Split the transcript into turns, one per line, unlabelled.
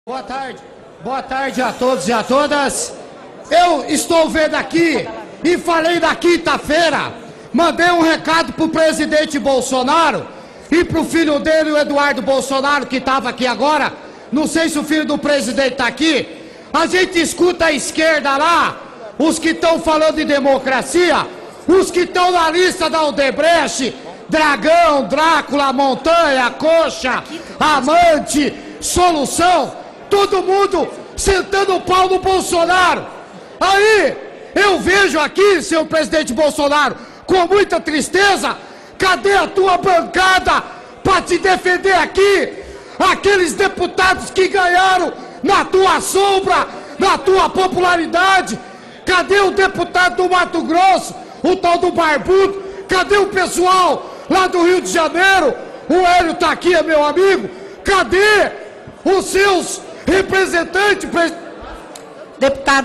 Boa tarde a todos e a todas. Eu estou vendo aqui e falei na quinta-feira, mandei um recado pro presidente Bolsonaro e pro filho dele, o Eduardo Bolsonaro, que estava aqui agora. Não sei se o filho do presidente está aqui. A gente escuta a esquerda lá, os que estão falando de democracia, os que estão na lista da Odebrecht, Dragão, Drácula, Montanha, Coxa, Amante, Solução, todo mundo sentando o pau no Bolsonaro. Aí, eu vejo aqui, senhor presidente Bolsonaro, com muita tristeza, cadê a tua bancada para te defender aqui? Aqueles deputados que ganharam na tua sombra, na tua popularidade. Cadê o deputado do Mato Grosso, o tal do Barbudo? Cadê o pessoal lá do Rio de Janeiro? O Hélio tá aqui, é meu amigo. Cadê os seus representantes, deputado?